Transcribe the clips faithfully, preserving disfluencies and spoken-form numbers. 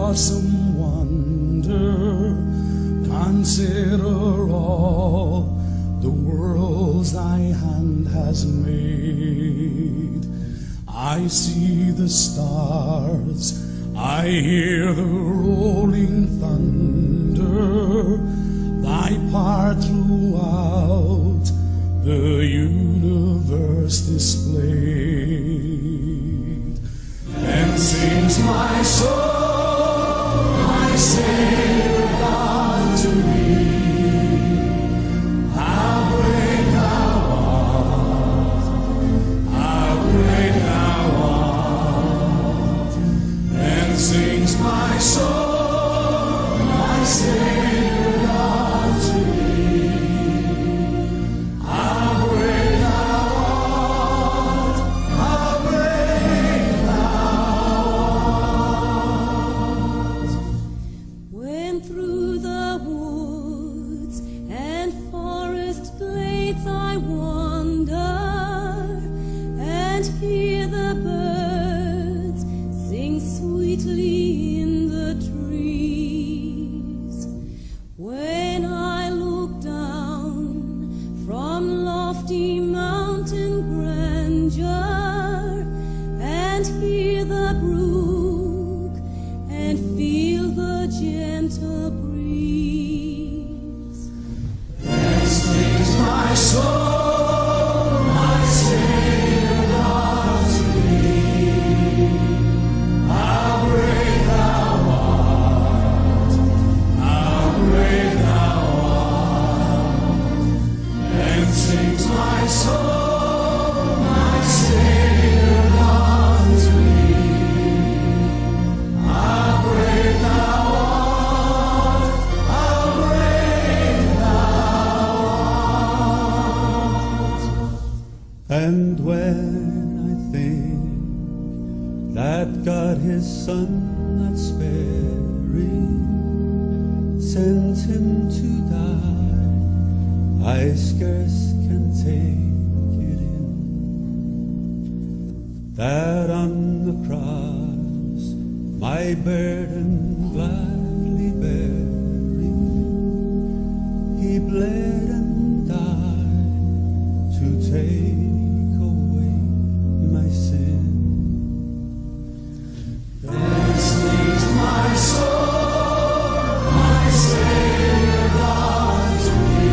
awesome wonder, consider all the worlds thy hand has made. I see the stars, I hear the rolling thunder, thy part throughout the universe displayed. Then sings my soul, my Savior God to me, how great thou art, how great thou art. Then sings my soul, my Savior God to me, how great thou art, how great thou art. When through the woods and forest glades I wander and hear the birds sing sweetly in the trees, when I look down from lofty mountain grandeur and hear the brook and feel the gentle breeze, Then sings my soul, my Savior God to me, how great thou art, how great thou art. Then sings my soul, my Savior God to me, how great thou art, how great thou art. And when I think that God his Son not sparing sent him to die, I scarce can take it in, that on the cross my burden gladly bearing, he bled and died to take away my sin. Then sings my soul, my Savior God to me,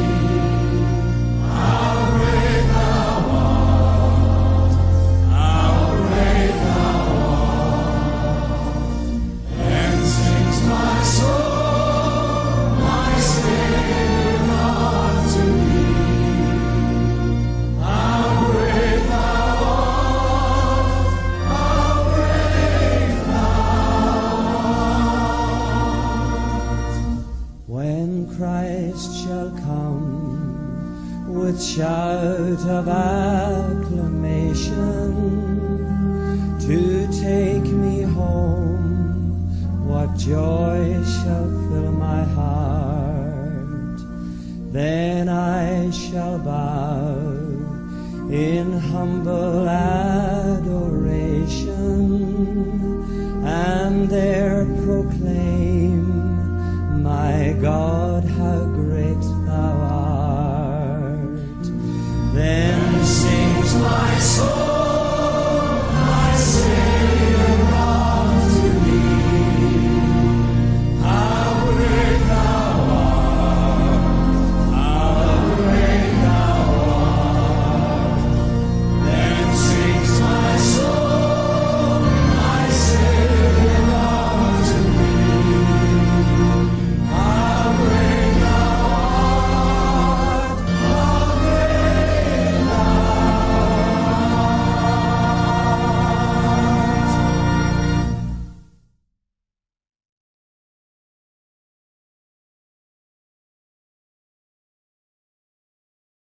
how great thou art, how great thou art. Then sings my soul, my Savior God to me, how great thou art, how great thou art. When Christ shall come with shout of acclamation to take me home, what joy shall fill my heart. Then I shall bow in humble adoration and there proclaim, my God, how